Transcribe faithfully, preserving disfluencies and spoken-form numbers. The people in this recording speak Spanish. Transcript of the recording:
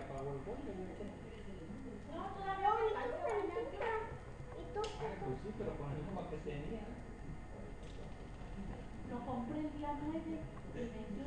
apagó el boiler. No, todavía no falta bañar. Ah, pues sí, pero con el mismo que tenía. Lo compré el día nueve de